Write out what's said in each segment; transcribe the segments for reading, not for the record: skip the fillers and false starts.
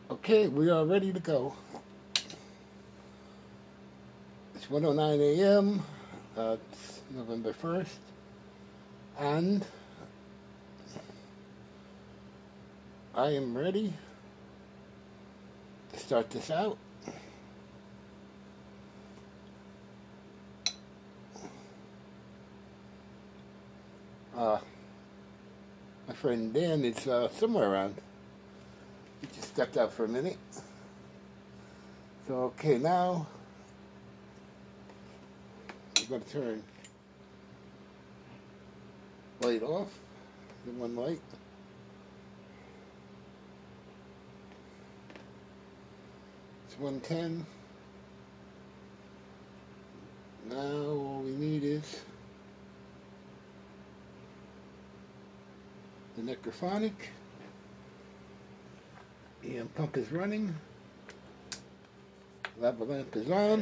Okay, we are ready to go. It's 1:09 a.m. It's November 1st. And I am ready to start this out. My friend Dan is somewhere around. He just stepped out for a minute. So, okay, now we're going to turn light off, the one light. It's 1:10. Now all we need is the Necrophonic. EM pump is running. Lava lamp is on.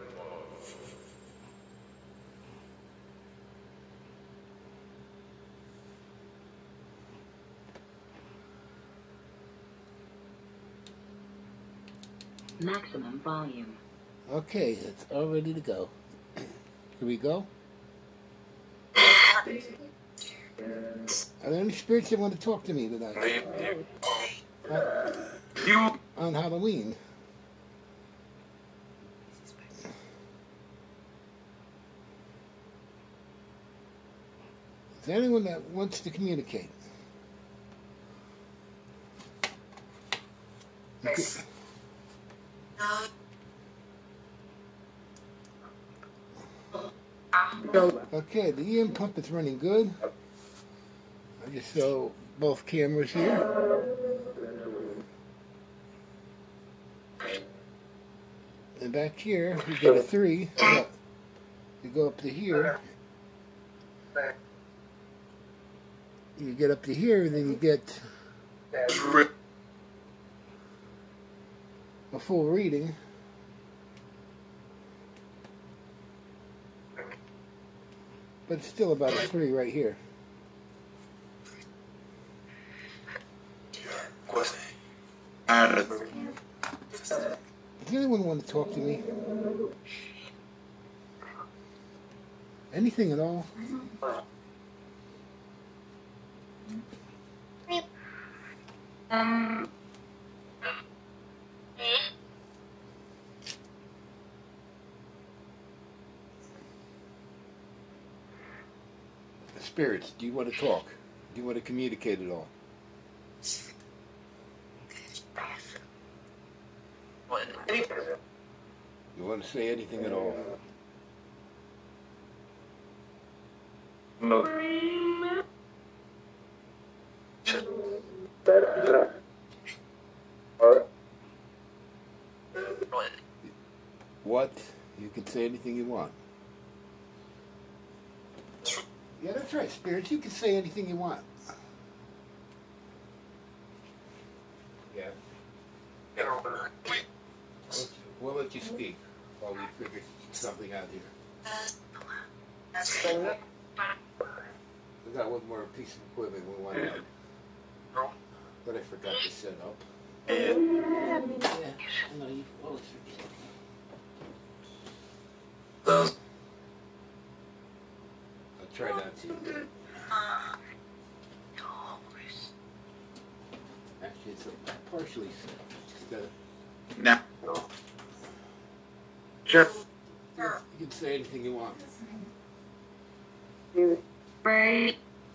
Maximum volume. Okay, it's all ready to go. Here we go. Are there any spirits that want to talk to me tonight? On Halloween. Is there anyone that wants to communicate? Okay, the EM pump is running good. I just show both cameras here. And back here, we get a 3. You go up to here. You get up to here, and then you get a full reading. But it's still about a 3 right here. Does anyone want to talk to me? Anything at all? Spirits, do you want to talk? Do you want to communicate at all? You want to say anything at all? No. What? You can say anything you want. Yeah, that's right, spirits. You can say anything you want. Yeah. We'll let you speak while we figure something out here. We got one more piece of equipment we want to add, but I forgot to set up. Yeah, I know you always forget. I'll try not to. Actually, it's partially set. Just gotta. Now. Sure. You can say anything you want. Right.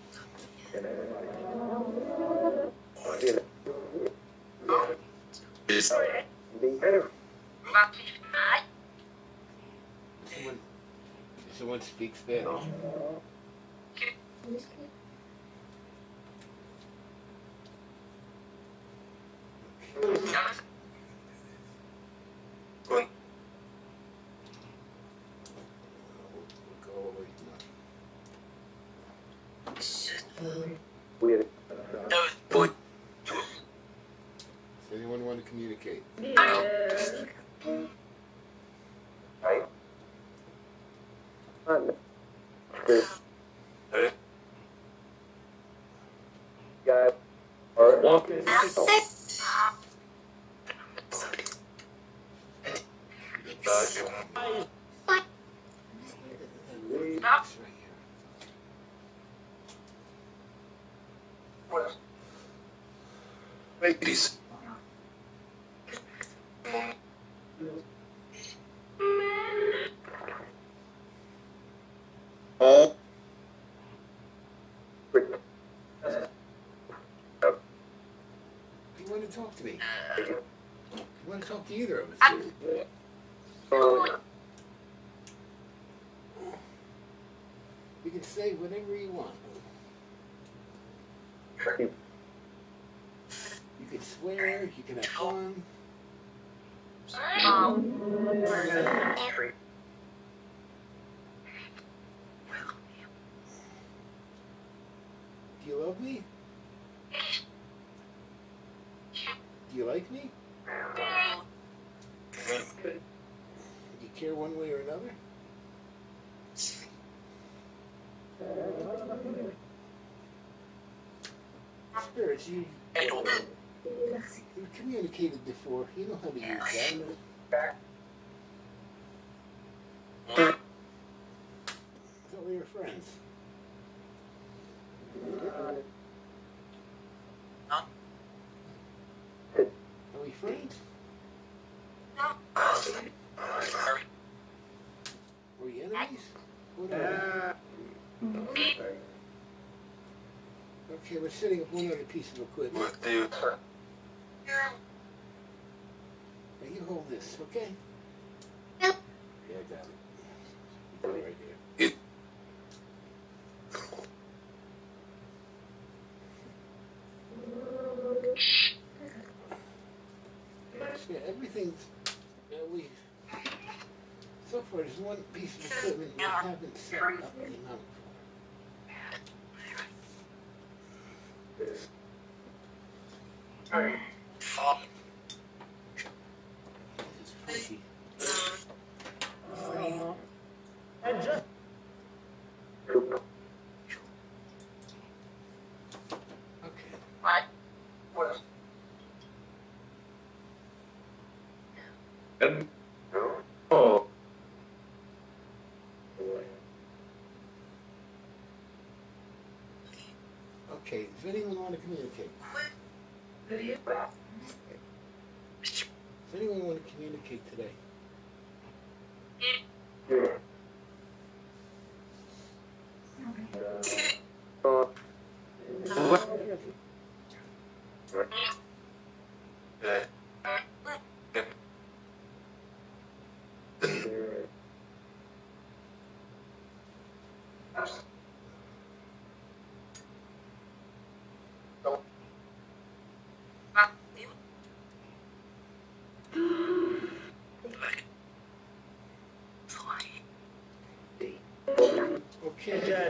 Someone speaks Spanish. Does anyone want to communicate? ladies. All. You want to talk to me? You want to talk to either of us? You can say whatever you want. You can swear, you can have fun. Do you love me? Do you like me? Do you care one way or another? Spirits, you've communicated before. You know how to use that. So we're your friends. Are we friends? Are we enemies? What are we? Okay, we're setting up one other piece of equipment. What do you? Now you hold this, okay? Yeah, I got it. Put it right here. Yeah, everything's, so far there's one piece of equipment we haven't set up the amount for. This is Frankie. Okay. Oh. Okay, does anyone want to communicate? Does anyone want to communicate today? Okay.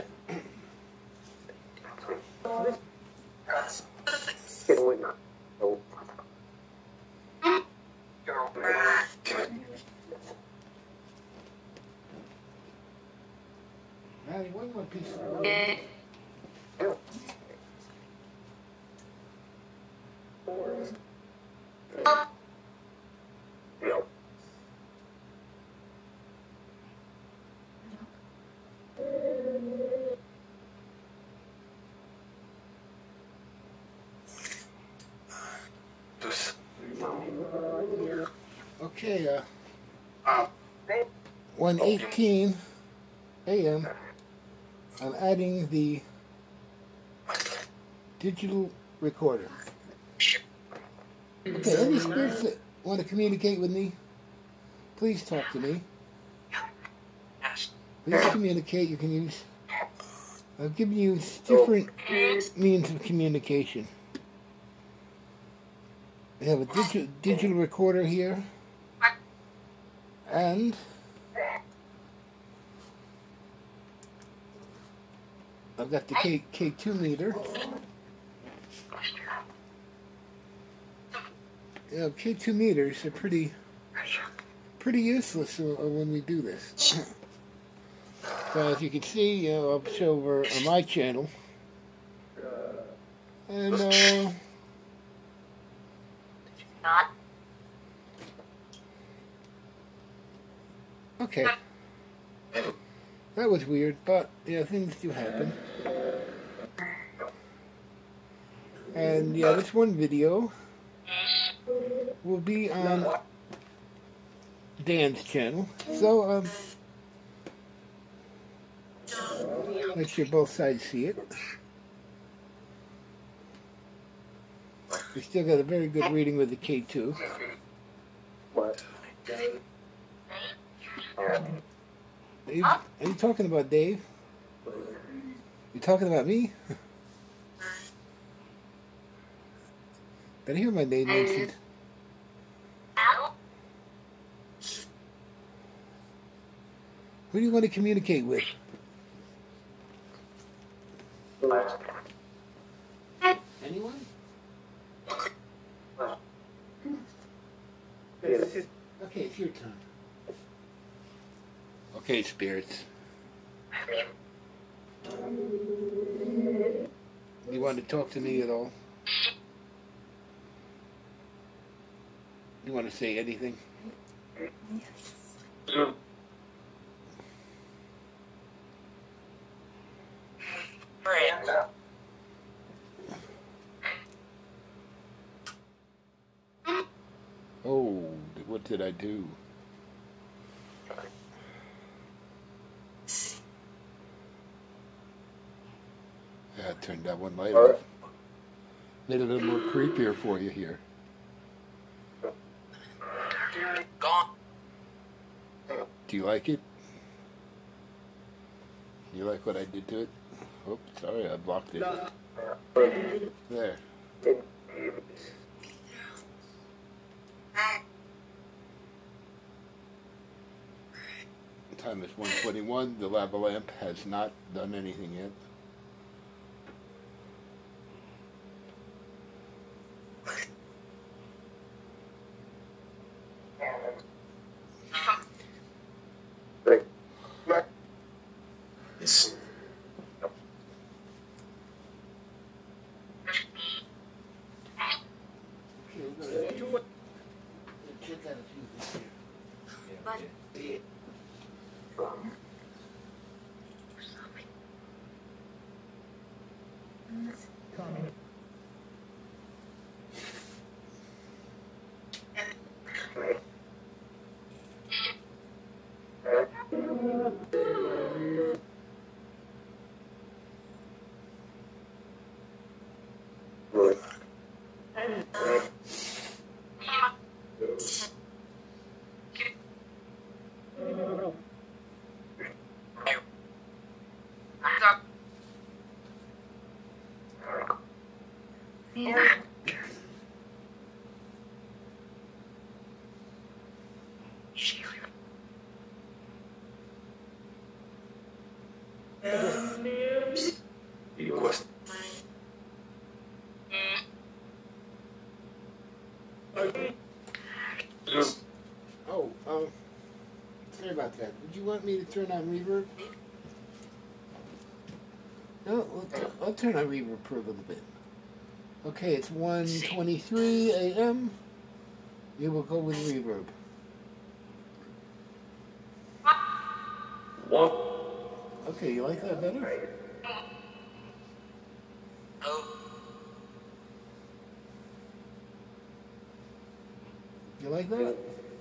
Maddie, one more piece of wood. Okay, 1:18 a.m. I'm adding the digital recorder. Okay, any spirits that want to communicate with me, please talk to me. Please communicate. You can use, I've given you different means of communication. We have a digital recorder here, and I've got the K2 meter. You know, K2 meters are pretty useless when we do this. So as you can see, I'll show over on my channel, and okay, that was weird, but yeah, things do happen. And yeah, this one video will be on Dan's channel. So, make sure both sides see it. We still got a very good reading with the K2. What? Are you talking about Dave? You talking about me? Did I hear my name mentioned? Who do you want to communicate with? Anyone? Okay, it's your turn. Okay, spirits. You want to talk to me at all? You want to say anything? Oh, what did I do? Yeah, I turned that one light off. Made it a little more creepier for you here. Do you like it? You like what I did to it? Oh, sorry, I blocked it. There. Time is 1:21. The lava lamp has not done anything yet. Oh, sorry about that. Would you want me to turn on reverb? No, I'll turn on reverb for a little bit. Okay, it's 1:23 a.m. We will go with reverb. Okay, you like that better? You like that?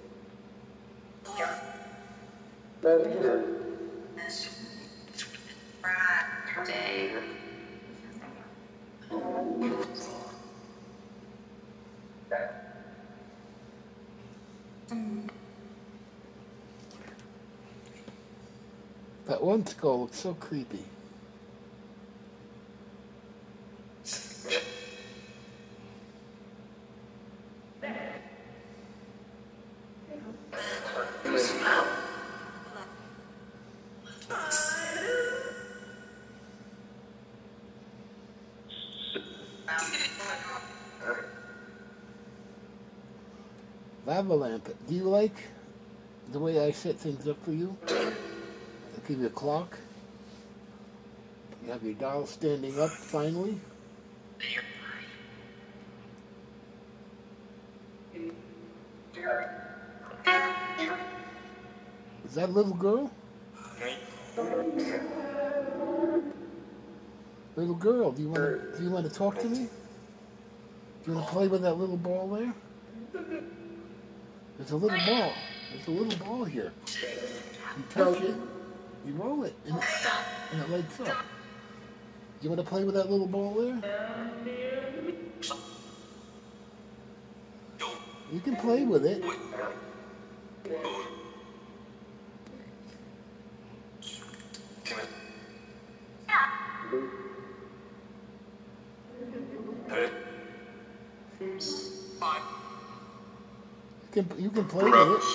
That one skull looks so creepy. Lava lamp, do you like the way I set things up for you? I'll give you a clock. You have your dial standing up finally. Is that a little girl? Little girl, do you want to talk to me? Do you want to play with that little ball there? There's a little ball. There's a little ball here. You touch it, you roll it, and it lights up. You want to play with that little ball there? You can play with it. You can play with it.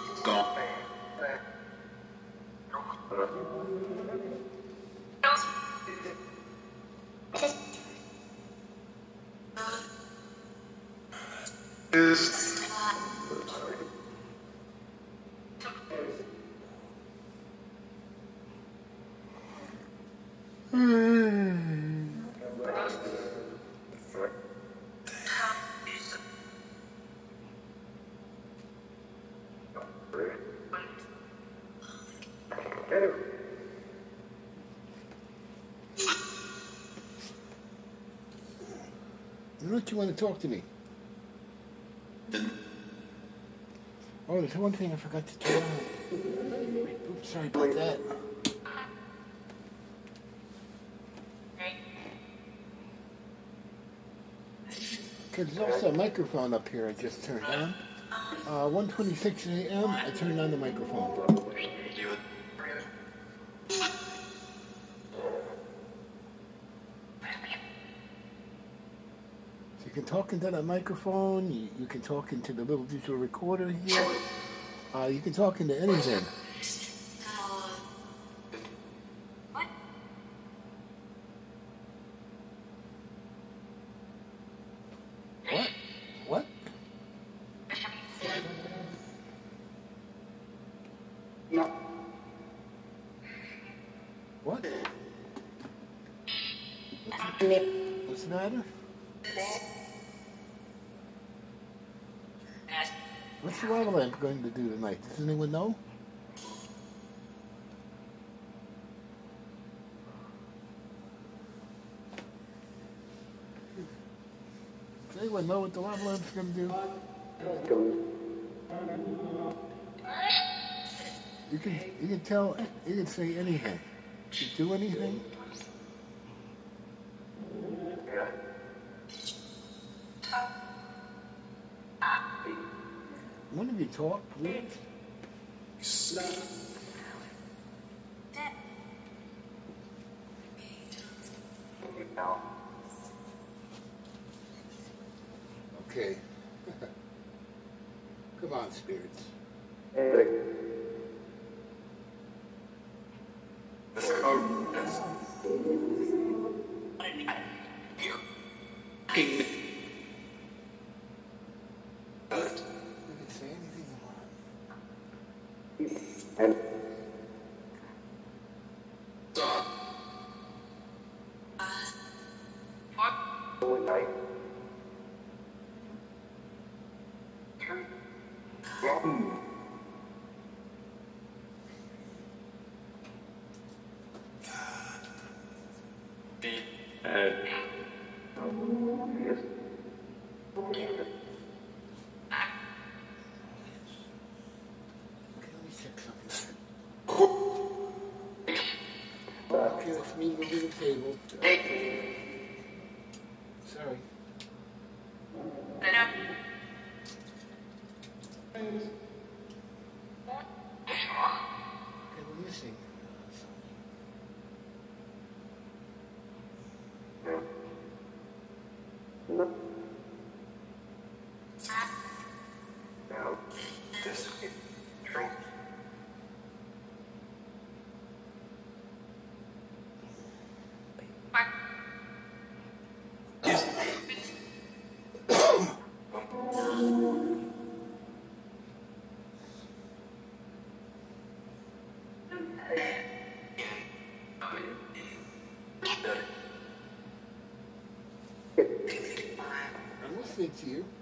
Look, you want to talk to me? Oh, there's one thing I forgot to tell you. Oops, sorry about that. Okay, there's also a microphone up here I just turned on. 1:26 a.m. I turned on the microphone. You can talk into that microphone, you can talk into the little digital recorder here, you can talk into anything. What? What? What? What's the matter? What's the lava lamp going to do tonight? Does anyone know? Does anyone know what the lava lamp's going to do? You can tell, you can say anything. You do anything? One of you talk, please. Okay. Come on, spirits. Okay, let's move over to the table. Sorry. Okay, we're missing. I'm listening to you.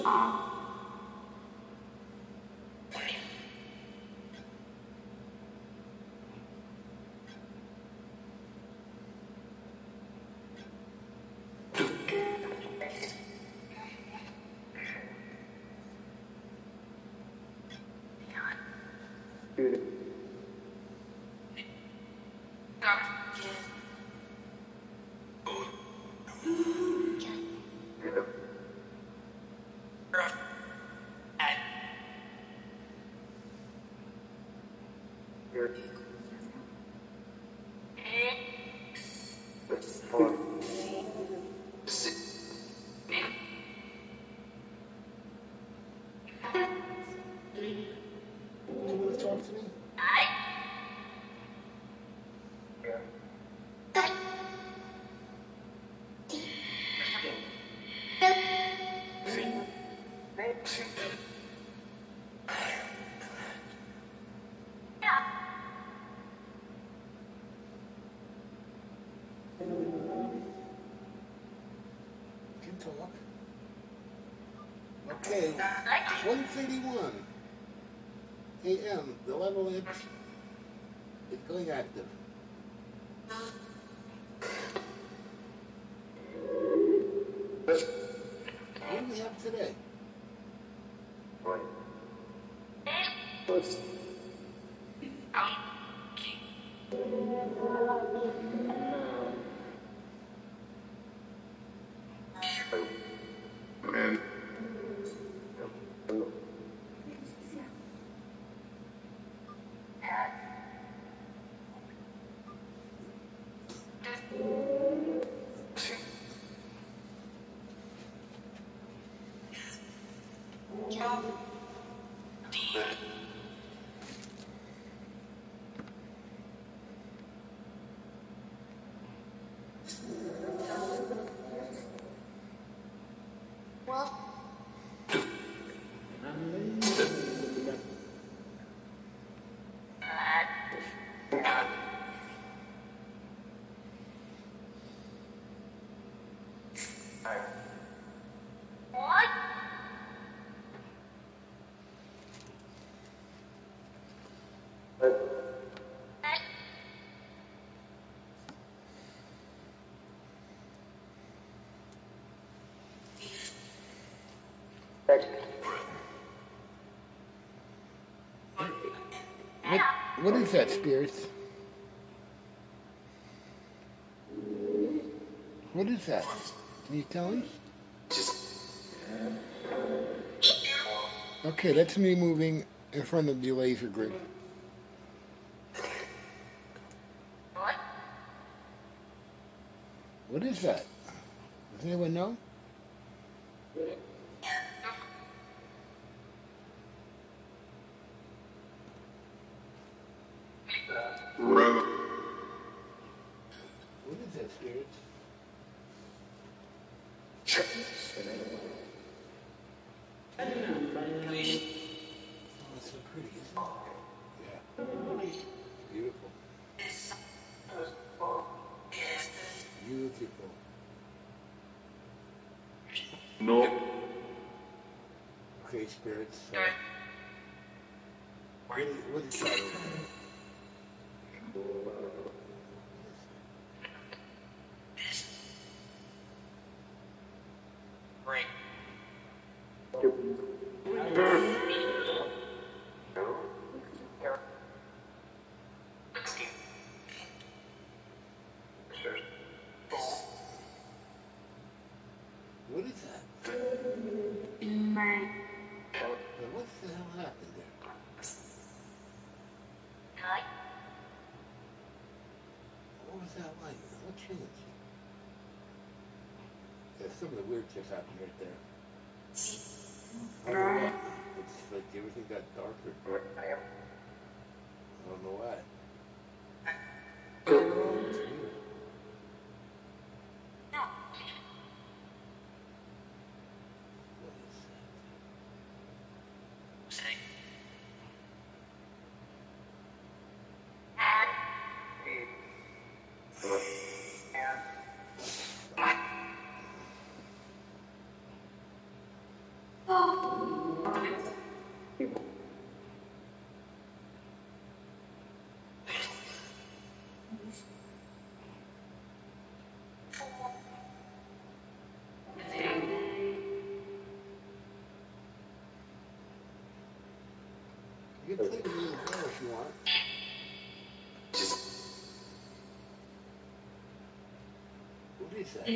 You want to talk to me? Can talk. Okay, 1:31 a.m. The level is going active. What do we have today? Man. What is that, spirits? What is that? Can you tell me? Okay, that's me moving in front of the laser grid. What is that? Does anyone know? Bro. What is that, spirits? Oh, it's so pretty, isn't it? Yeah. Beautiful. Beautiful. No. Okay, spirits. What is that over there? What is that? What the hell happened there? What was that like? What changed? Yeah, something weird just happened right there. I don't know what. It's like everything got darker. I don't know why. It's weird. What is that? can play with me as well if you want. What is that?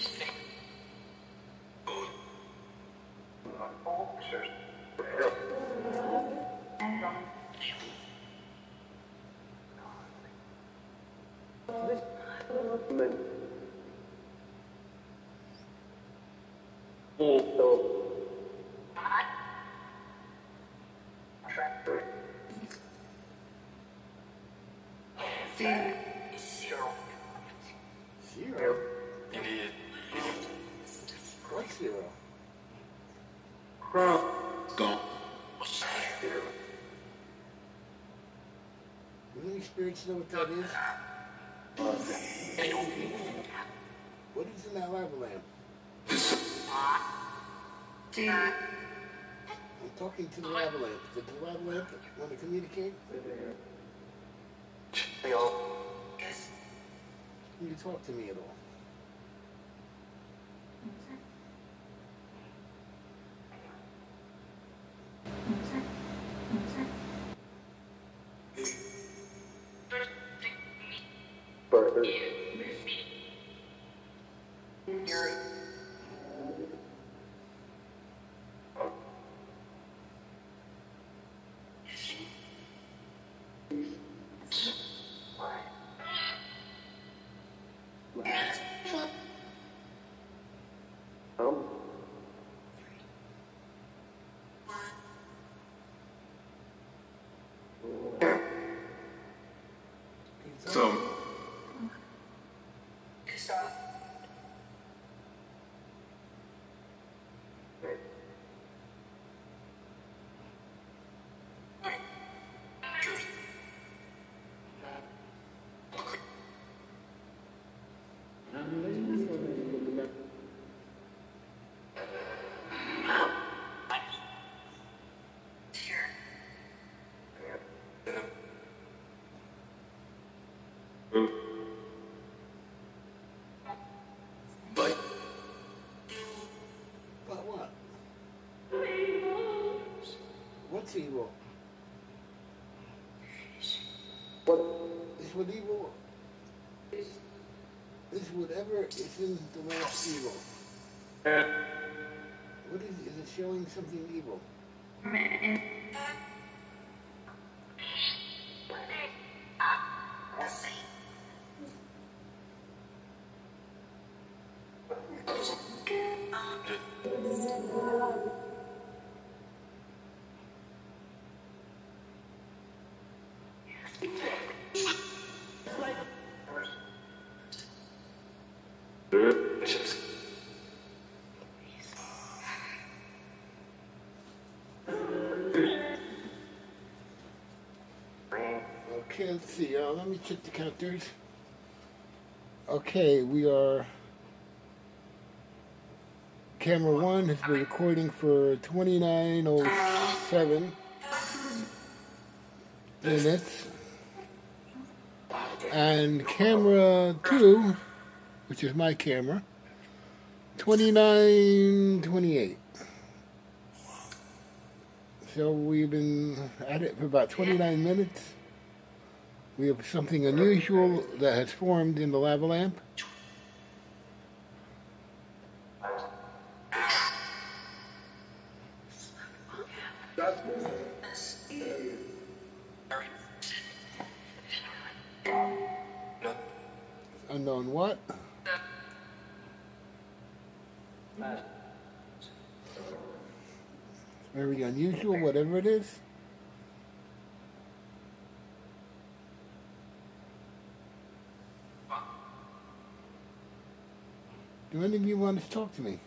Zero? What zero? Don't. Do any spirits know what that is? What is in that lava lamp? I'm talking to the lava lamp. Did the lava lamp want to communicate? Can you talk to me at all? So. But what? What's evil? What is what evil? Is whatever is in the last evil. What is it showing something evil? Okay, let's see. Let me check the counters. Okay, we are... Camera 1 has been recording for 29:07 minutes. And camera 2, which is my camera, 29:28. So we've been at it for about 29 minutes. We have something unusual that has formed in the lava lamp. Unknown what? Very unusual, whatever it is. Do any of you want to talk to me?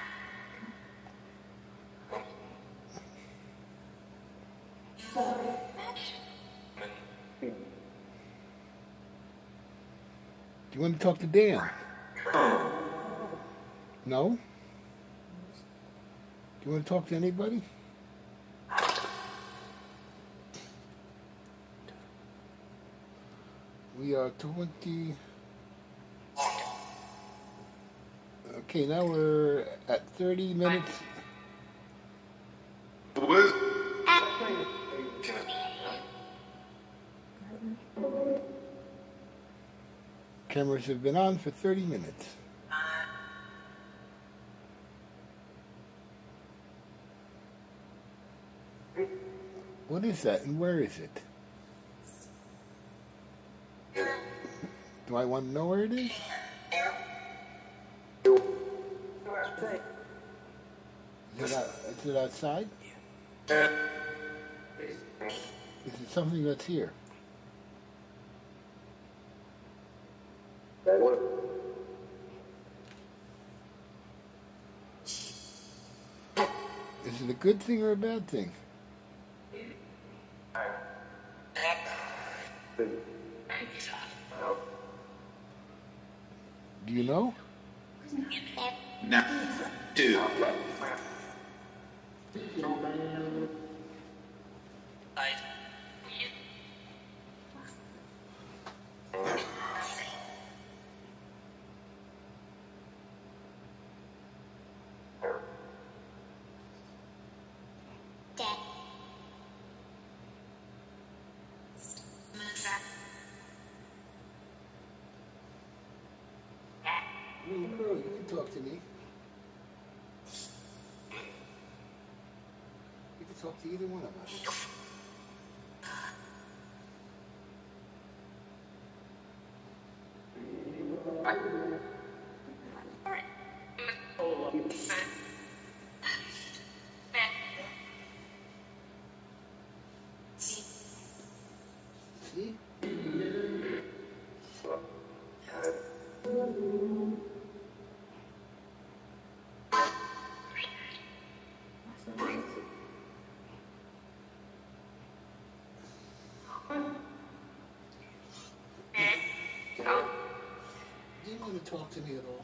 Do you want to talk to Dan? No? Do you want to talk to anybody? We are 20... Okay, now we're at 30 minutes. What? Cameras have been on for 30 minutes. What is that and where is it? Do I want to know where it is? Is it outside? Is it something that's here? Is it a good thing or a bad thing? Do you know? No. Two. Little girl, you can talk to me. You can talk to either one of us. See? Do you want to talk to me at all?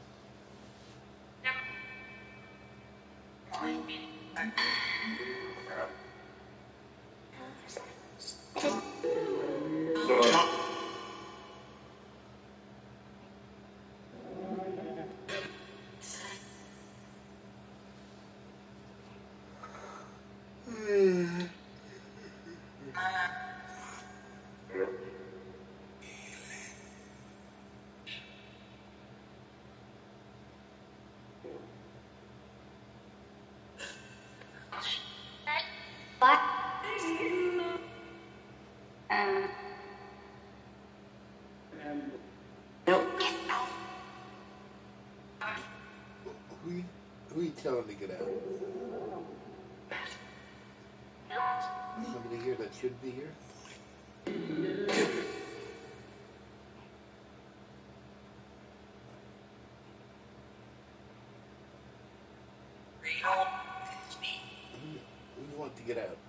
Who are you telling to get out? Somebody here that should be here? Who do you want to get out?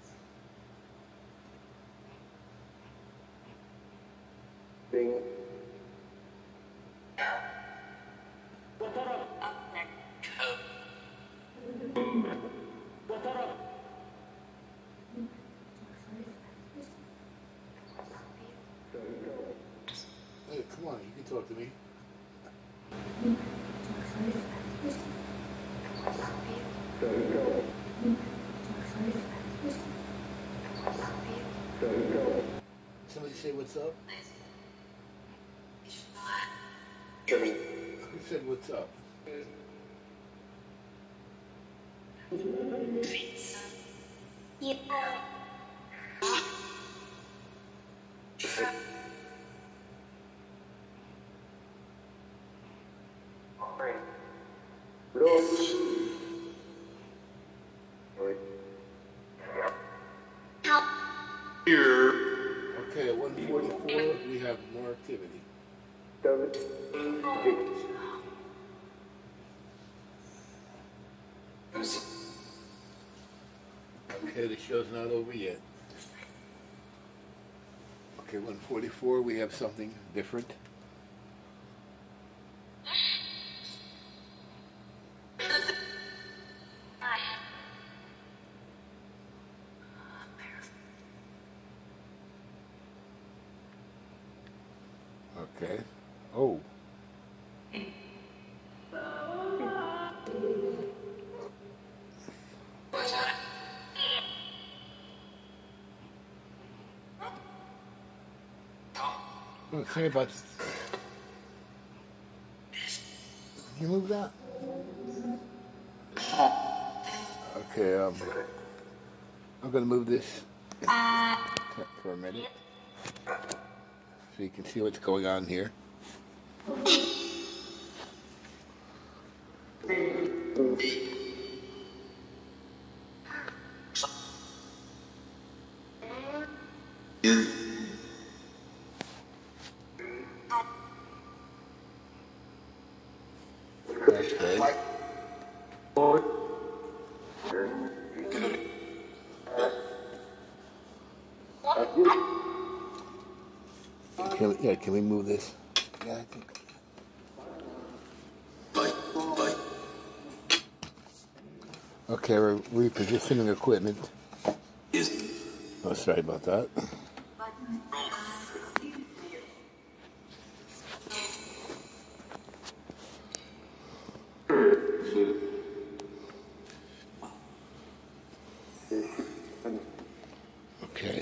Bing. Hey, come on, you can talk to me. Somebody say what's up? Who said what's up? Here. Okay, at 144, we have more activity. Okay, the show's not over yet. Okay, 144, we have something different. Okay. Oh. Okay, about Can you move that? Okay, I'm going to move this for a minute so you can see what's going on here. Okay. Can we move this? Yeah, I think. Okay, we're repositioning equipment. Oh, sorry about that. Okay.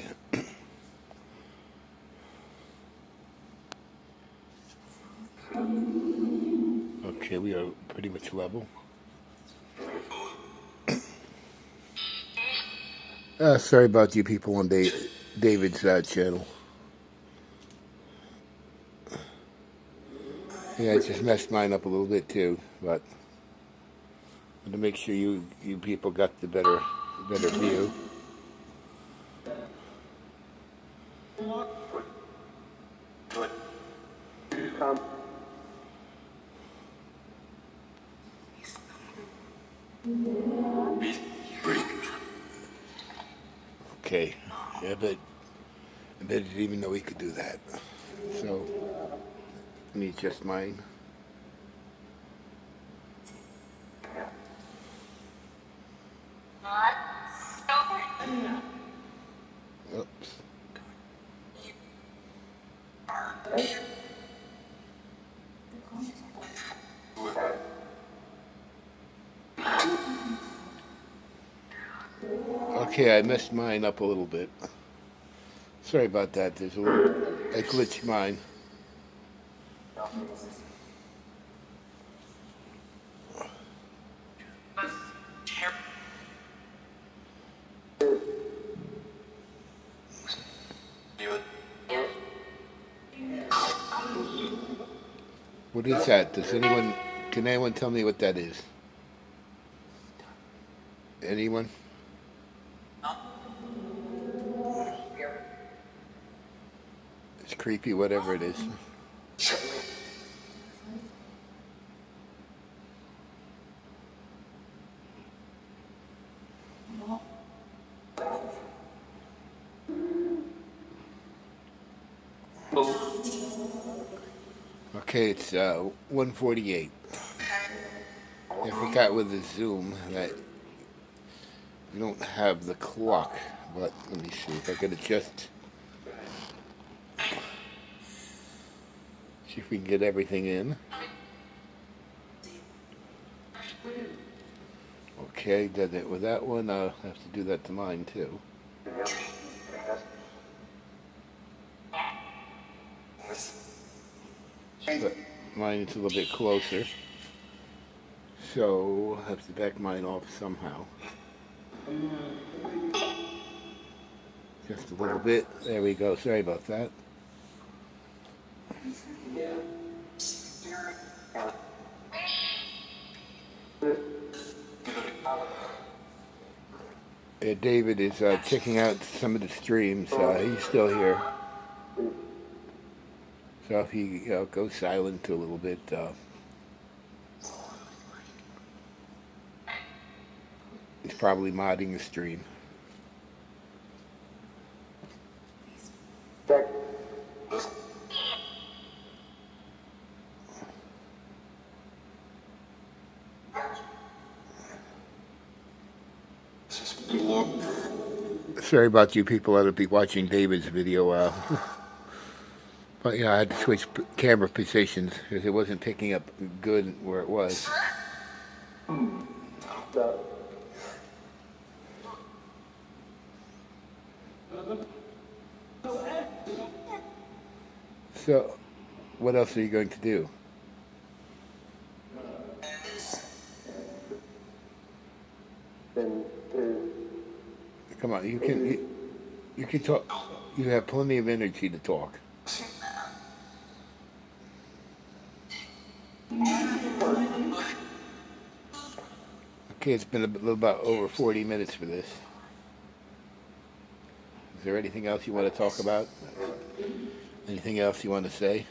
Okay, we are pretty much level. Sorry about you people on David's channel. Yeah, I just messed mine up a little bit too, but to make sure you people got the better view. Okay, yeah, but I didn't even know we could do that. So, let me adjust mine. Oops. Okay, I messed mine up a little bit. Sorry about that. There's a little, I glitched mine. What is that? Can anyone tell me what that is? Anyone? It's creepy, whatever it is. Okay, it's 1:48. I forgot with the Zoom that you don't have the clock, but let me see if I can adjust. See if we can get everything in. Okay, did it with that one. I'll have to do that to mine too. But mine is a little bit closer, so I'll have to back mine off somehow. Just a little bit. There we go. Sorry about that. David is checking out some of the streams. He's still here. So if he goes silent a little bit, he's probably modding the stream. Sorry about you people that'll be watching David's video. But yeah, I had to switch camera positions because it wasn't picking up good where it was. So, what else are you going to do? then there's Come on, you can talk. You have plenty of energy to talk. Okay, it's been a little about over 40 minutes for this. Is there anything else you want to talk about? Anything else you want to say?